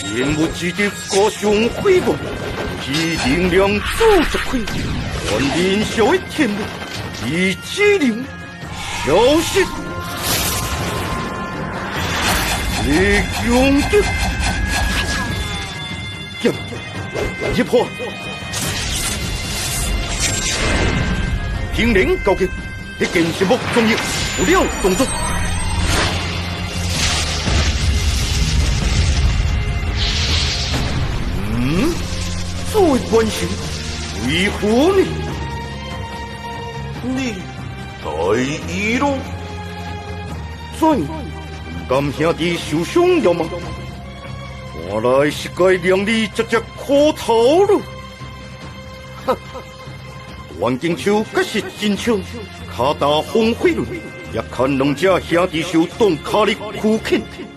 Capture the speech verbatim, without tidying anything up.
人物之的高雄辉煌，其力量组织开，万年小的天幕，以机灵消失。力勇的，剑一破，天灵高级，一件是目中意，不了动作。嗯，作为关心，为何呢？你在意咯？怎？甘兄弟受伤了吗？看来是该让你直接磕头了。哈，黄金秋可是真枪，卡打风飞轮，也看两只兄弟手动卡力苦啃。